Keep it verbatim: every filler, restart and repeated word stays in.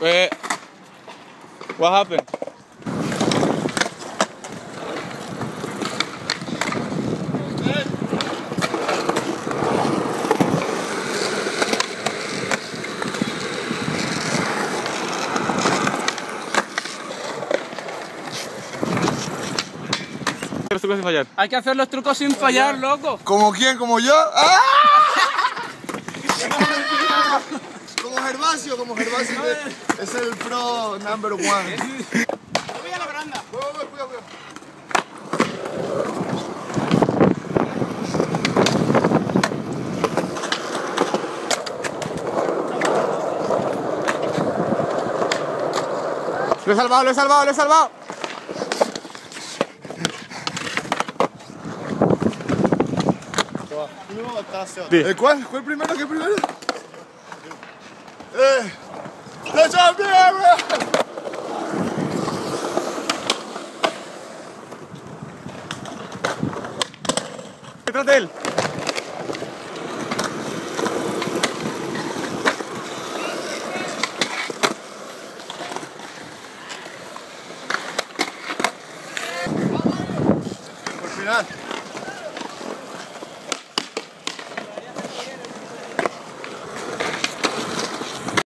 Eh, what happened? Los trucos sin fallar. Hay que hacer los trucos sin fallar, loco. ¿Como quién? ¿Como yo? ¡Ah! Como Gervasio, como Gervasio. que Es el pro number one. Voy a la baranda. Voy, voy, voy, cuidado, cuidado. Lo he salvado, lo he salvado, lo he salvado. ¿Eh, ¿Cuál? ¿Cuál primero? ¿Qué primero? ¡Eh! ¡La champions! Detrás de él. Por final.